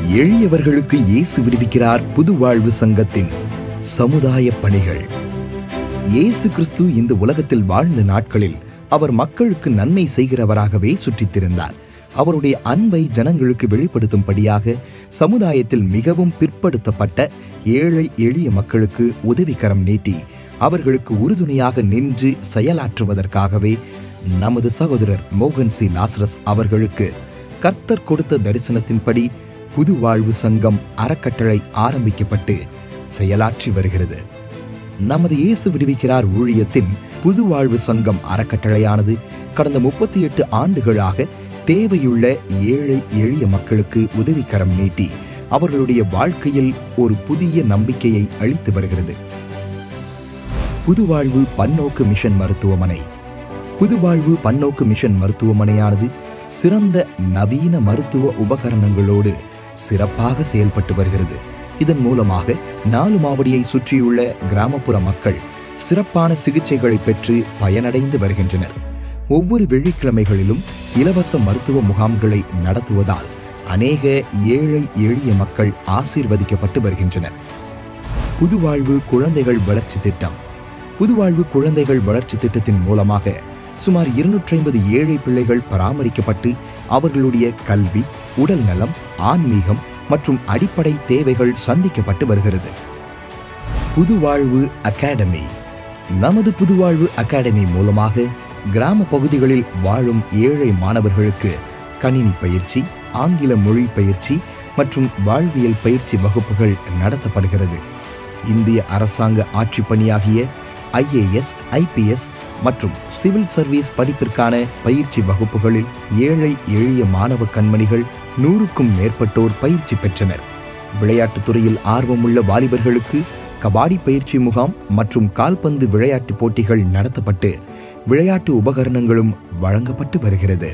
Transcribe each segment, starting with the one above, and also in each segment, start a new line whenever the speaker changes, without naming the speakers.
எளியவர்களுக்கு இயேசு விடுவிக்கிறார் புது வாழ்வு சங்கத்தின் சமுதாய பணிகள். இயேசு கிறிஸ்து இந்த உலகத்தில் வாழ்ந்த நாட்களில் அவர் மக்களுக்கு நன்மை செய்கிறவராகவே சுற்றித் திரிந்தார். அவருடைய அன்பை ஜனங்களுக்கு வெளிப்படுத்தும்படியாக சமுதாயத்தில் மிகவும் பிற்படுத்தப்பட்ட ஏழை எளிய மக்களுக்கு உதவிக்கரம் நீட்டி அவர்களுக்கு உறுதுணையாக நின்று செயலாற்றுவதற்காகவே நமது சகோதரர் மோகன் சி லாசரஸ் அவர்களுக்கு கர்த்தர் கொடுத்த தரிசனத்தின்படி புது வாழ்வு சங்கம் அறக்கட்டளை ஆரம்பிக்கப்பட்டு செயலாற்றி வருகிறது. நமது இயேசு விடுவிக்கிறார் ஊழியத்தின் புது வாழ்வு சங்கம் அறக்கட்டளையானது கடந்த 38 ஆண்டுகளாக தேவையுள்ள ஏழை எளிய மக்களுக்கு உதவிக்கரம் நீட்டி அவர்களுடைய வாழ்க்கையில் ஒரு புதிய நம்பிக்கையை அளித்து வருகிறது. புதுவாழ்வு பன்னோக்கு மிஷன் மருத்துவமனை. புதுவாழ்வு பன்னோக்கு மிஷன் மருத்துவமனையானது சிறந்த நவீன மருத்துவ உபகரணங்களோடு சிறப்பாக செயல்பட்டு வருகிறது. இதன் மூலமாக 4 மாவடியை சுற்றியுள்ள கிராமப்புற மக்கள் சிறப்பான சிகிச்சைகளை பெற்று பயனடைந்து வருகின்றனர். ஒவ்வொரு வெள்ளிக்கிழமைகளிலும் இலவச மருத்துவ முகாம்களை நடத்துவதால் அநேக ஏழை எளிய மக்கள் ஆசீர்வதிக்கப்பட்டு வருகின்றனர். புதுவாழ்வு குழந்தைகள் வளர்ச்சி திட்டம். புதுவாழ்வு குழந்தைகள் வளர்ச்சி திட்டத்தின் மூலமாக சுமார் 250 ஏழை பிள்ளைகள் பராமரிக்கப்பட்டு அவர்களுடைய கல்வி, உடல் நலம், ஆன்மீகம் மற்றும் அடிப்படை தேவைகள் சந்திக்கப்பட்டு வருகிறது. புதுவாழ்வு அகாடமி. நமது புதுவாழ்வு அகாடமி மூலமாக கிராம பகுதிகளில் வாழும் ஏழை மாணவர்களுக்கு கணினி பயிற்சி, ஆங்கில மொழி பயிற்சி மற்றும் வாழ்வியல் பயிற்சி வகுப்புகள் நடத்தப்படுகிறது. இந்திய அரசாங்க ஆட்சி பணியாகிய IAS, IPS மற்றும் சிவில் சர்வீஸ் படிப்பிற்கான பயிற்சி வகுப்புகளில் ஏழை எளிய மாணவ கண்மணிகள் 100க்கும் மேற்பட்டோர் பயிற்சி பெற்றனர். விளையாட்டுத் துறையில் ஆர்வமுள்ள வாலிபர்களுக்கு கபாடி பயிற்சி முகாம் மற்றும் கால்பந்து விளையாட்டு போட்டிகள் நடத்தப்பட்டு விளையாட்டு உபகரணங்களும் வழங்கப்பட்டு வருகிறது.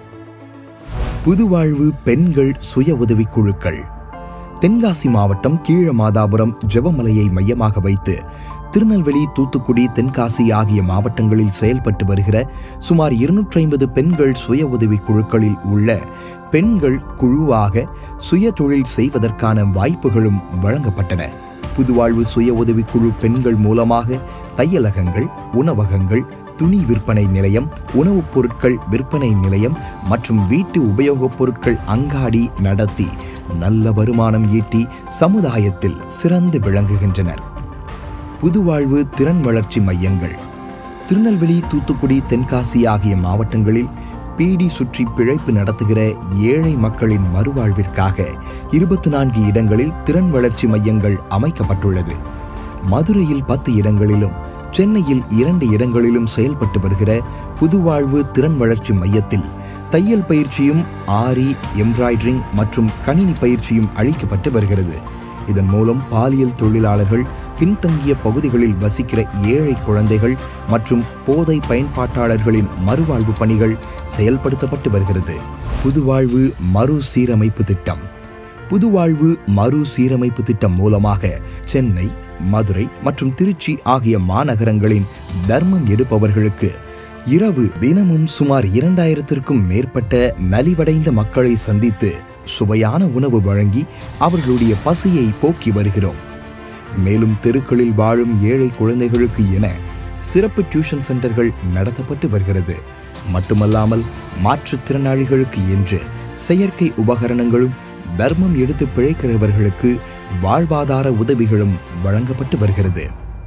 புதுவாழ்வு பெண்கள் சுய உதவிக் குழுக்கள். தென்காசி மாவட்டம் கீழமாதாபுரம் ஜெபமலையை மையமாக வைத்து திருநெல்வேலி, தூத்துக்குடி, தென்காசி ஆகிய மாவட்டங்களில் செயல்பட்டு வருகிற சுமார் 250 பெண்கள் சுய உதவி குழுக்களில் உள்ள பெண்கள் குழுவாக சுய தொழில் செய்வதற்கான வாய்ப்புகளும் வழங்கப்பட்டன. புதுவாழ்வு சுய உதவி குழு பெண்கள் மூலமாக தையலகங்கள், உணவகங்கள், துணி விற்பனை நிலையம், உணவுப் பொருட்கள் விற்பனை நிலையம் மற்றும் வீட்டு உபயோகப் பொருட்கள் அங்காடி நடத்தி நல்ல வருமானம் ஈட்டி சமுதாயத்தில் சிறந்து விளங்குகின்றனர். புதுவாழ்வு திறன் வளர்ச்சி மையங்கள். திருநெல்வேலி, தூத்துக்குடி, தென்காசி ஆகிய மாவட்டங்களில் பீடி சுற்றி பிழைப்பு நடத்துகிற ஏழை மக்களின் மறுவாழ்விற்காக 24 இடங்களில் திறன் வளர்ச்சி மையங்கள் அமைக்கப்பட்டுள்ளது. மதுரையில் 10 இடங்களிலும் சென்னையில் 2 இடங்களிலும் செயல்பட்டு வருகிற புதுவாழ்வு திறன் வளர்ச்சி மையத்தில் தையல் பயிற்சியும், ஆரி, எம்ப்ராய்டரிங் மற்றும் கணினி பயிற்சியும் அளிக்கப்பட்டு வருகிறது. இதன் மூலம் பாலியல் தொழிலாளர்கள், பின்தங்கிய பகுதிகளில் வசிக்கிற ஏழை குழந்தைகள் மற்றும் போதை பயன்பாட்டாளர்களின் மறுவாழ்வு பணிகள் செயல்படுத்தப்பட்டு வருகிறது. புதுவாழ்வு மறுசீரமைப்பு திட்டம். புதுவாழ்வு மறுசீரமைப்பு திட்டம் மூலமாக சென்னை, மதுரை மற்றும் திருச்சி ஆகிய மாநகரங்களின் தர்மம் எடுப்பவர்களுக்கு இரவு தினமும் சுமார் 2000க்கும் மேற்பட்ட நலிவடைந்த மக்களை சந்தித்து சுவையான உணவு வழங்கி அவர்களுடைய பசியை போக்கி வருகிறோம். மேலும் தெருக்களில் வாழும் ஏழை குழந்தைகளுக்கு என சிறப்பு டியூஷன் சென்டர்கள் நடத்தப்பட்டு வருகிறது. மட்டுமல்லாமல் மாற்றுத்திறனாளிகளுக்கு என்று செயற்கை உபகரணங்களும், தர்மம் எடுத்து பிழைக்கிறவர்களுக்கு வாழ்வாதார உதவிகளும் வழங்கப்பட்டு வருகிறது.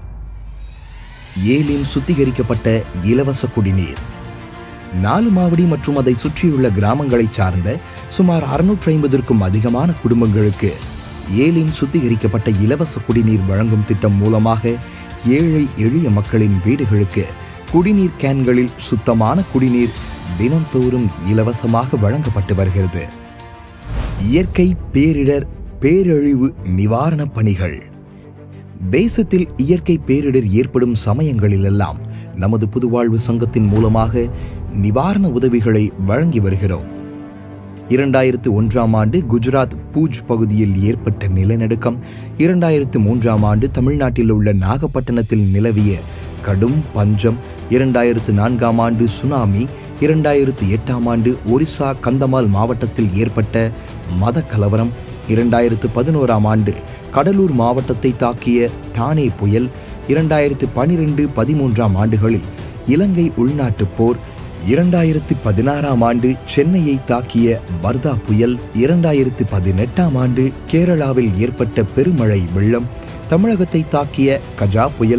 ஏலின் சுத்திகரிக்கப்பட்ட இலவச குடிநீர். 4 மாவடி மற்றும் அதை சுற்றியுள்ள கிராமங்களை சார்ந்த சுமார் 650க்கும் அதிகமான குடும்பங்களுக்கு ஏலின் சுத்திகரிக்கப்பட்ட இலவச குடிநீர் வழங்கும் திட்டம் மூலமாக ஏழை எளிய மக்களின் வீடுகளுக்கு குடிநீர் கேன்களில் சுத்தமான குடிநீர் தினந்தோறும் இலவசமாக வழங்கப்பட்டு வருகிறது. இயற்கை பேரிடர் பேரழிவு நிவாரண பணிகள். தேசத்தில் இயற்கை பேரிடர் ஏற்படும் சமயங்களிலெல்லாம் நமது புதுவாழ்வு சங்கத்தின் மூலமாக நிவாரண உதவிகளை வழங்கி வருகிறோம். 2001ஆம் ஆண்டு குஜராத் பூஜ் பகுதியில் ஏற்பட்ட நிலநடுக்கம், 2003ஆம் ஆண்டு தமிழ்நாட்டில் உள்ள நாகப்பட்டினத்தில் நிலவிய கடும் பஞ்சம், 2004ஆம் ஆண்டு சுனாமி, 2008ஆம் ஆண்டு ஒரிசா கந்தமால் மாவட்டத்தில் ஏற்பட்ட மத கலவரம், 2011ஆம் ஆண்டு கடலூர் மாவட்டத்தை தாக்கிய தானே புயல், 2012-13ஆம் ஆண்டுகளில் இலங்கை உள்நாட்டுப் போர், 2016ஆம் ஆண்டு சென்னையை தாக்கிய வர்தா புயல், 2018ஆம் ஆண்டு கேரளாவில் ஏற்பட்ட பெருமழை வெள்ளம், தமிழகத்தை தாக்கிய கஜா புயல்,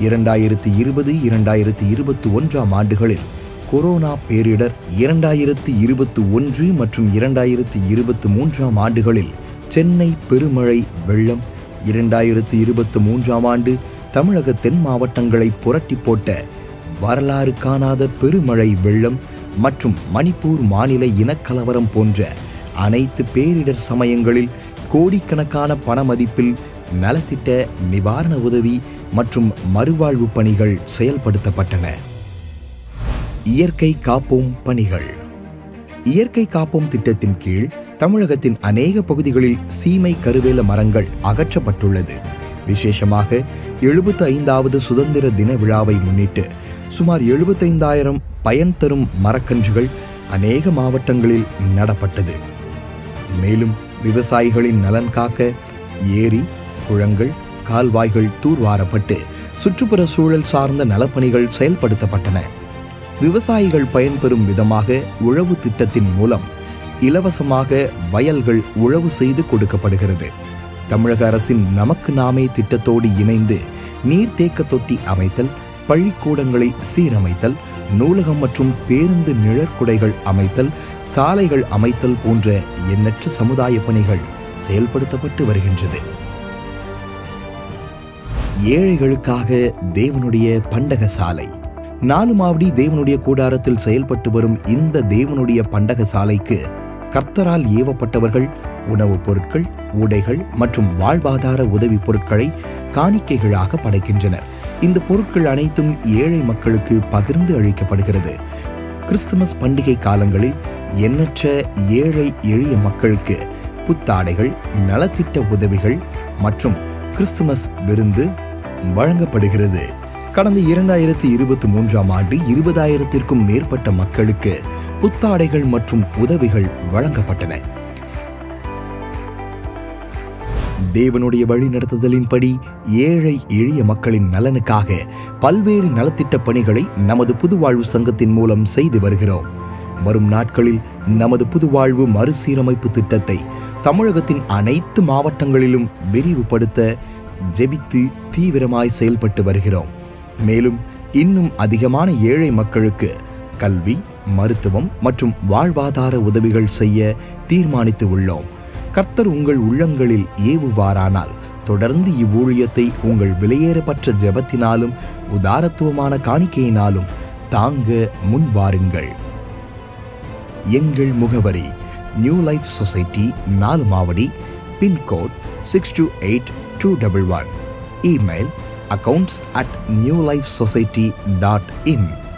2020-2021ஆம் ஆண்டுகளில் கொரோனா பேரிடர், 2021 மற்றும் 2023ஆம் ஆண்டுகளில் சென்னை பெருமழை வெள்ளம், 2023ஆம் ஆண்டு தமிழக தென் மாவட்டங்களை புரட்டி போட்ட வரலாறு காணாத பெருமழை வெள்ளம் மற்றும் மணிப்பூர் மாநில இனக்கலவரம் போன்ற அனைத்து பேரிடர் சமயங்களில் கோடிக்கணக்கான பண மதிப்பில் நலத்திட்ட நிவாரண உதவி மற்றும் மறுவாழ்வு பணிகள் செயல்படுத்தப்பட்டன. இயற்கை காப்போம் பணிகள். இயற்கை காப்போம் திட்டத்தின் கீழ் தமிழகத்தின் அநேக பகுதிகளில் சீமை கருவேல மரங்கள் அகற்றப்பட்டுள்ளது. விசேஷமாக 75வது சுதந்திர தின விழாவை முன்னிட்டு சுமார் 75,000 பயன் தரும் மரக்கன்றுகள் அநேக மாவட்டங்களில் நடப்பட்டது. மேலும் விவசாயிகளின் நலன் காக்க ஏரி, குளங்கள், கால்வாய்கள் தூர்வாரப்பட்டு சுற்றுப்புற சூழல் சார்ந்த நலப்பணிகள் செயல்படுத்தப்பட்டன. விவசாயிகள் பயன்பெறும் விதமாக உழவு திட்டத்தின் மூலம் இலவசமாக வயல்கள் உழவு செய்து கொடுக்கப்படுகிறது. தமிழக அரசின் நமக்கு நாமே திட்டத்தோடு இணைந்து நீர்த்தேக்க தொட்டி அமைத்தல், பள்ளிக்கூடங்களை சீரமைத்தல், நூலகம் மற்றும் பேருந்து நிழற்குடைகள் அமைத்தல், சாலைகள் அமைத்தல் போன்ற எண்ணற்ற சமுதாய பணிகள் செயல்படுத்தப்பட்டு வருகின்றது. ஏழைகளுக்காக தேவனுடைய பண்டக சாலை. நாலுமாவடி தேவனுடைய கூடாரத்தில் செயல்பட்டு வரும் இந்த தேவனுடைய பண்டக சாலைக்கு கர்த்தரால் ஏவப்பட்டவர்கள் உணவுப் பொருட்கள், உடைகள் மற்றும் வாழ்வாதார உதவி பொருட்களை காணிக்கைகளாக படைக்கின்றனர். இந்த பொருட்கள் அனைத்தும் ஏழை மக்களுக்கு பகிர்ந்து அளிக்கப்படுகிறது. கிறிஸ்துமஸ் பண்டிகை காலங்களில் எண்ணற்ற ஏழை எளிய மக்களுக்கு புத்தாடைகள், நலத்திட்ட உதவிகள் மற்றும் கிறிஸ்துமஸ் விருந்து வழங்கப்படுகிறது. கடந்த 2023ஆம் ஆண்டு 20,000த்திற்கும் மேற்பட்ட மக்களுக்கு புத்தாடைகள் மற்றும் உதவிகள் வழங்கப்பட்டன. தேவனுடைய வழிநடத்துதலின்படி ஏழை எளிய மக்களின் நலனுக்காக பல்வேறு நலத்திட்ட பணிகளை நமது புதுவாழ்வு சங்கத்தின் மூலம் செய்து வருகிறோம். வரும் நாட்களில் நமது புதுவாழ்வு மறுசீரமைப்பு திட்டத்தை தமிழகத்தின் அனைத்து மாவட்டங்களிலும் விரிவுபடுத்த ஜெபித்து தீவிரமாய் செயல்பட்டு வருகிறோம். மேலும் இன்னும் அதிகமான ஏழை மக்களுக்கு கல்வி, மருத்துவம் மற்றும் வாழ்வாதார உதவிகள் செய்ய தீர்மானித்து உள்ளோம். கர்த்தர் உங்கள் உள்ளங்களில் ஏவுவாரானால் தொடர்ந்து இவ்வூழியத்தை உங்கள் விலையேறப்பட்ட ஜெபத்தினாலும் உதாரத்துவமான காணிக்கையினாலும் தாங்க முன்வாருங்கள். எங்கள் முகவரி: new life society, Nalumavadi, pin code 628211. Email accounts@newlifesociety.in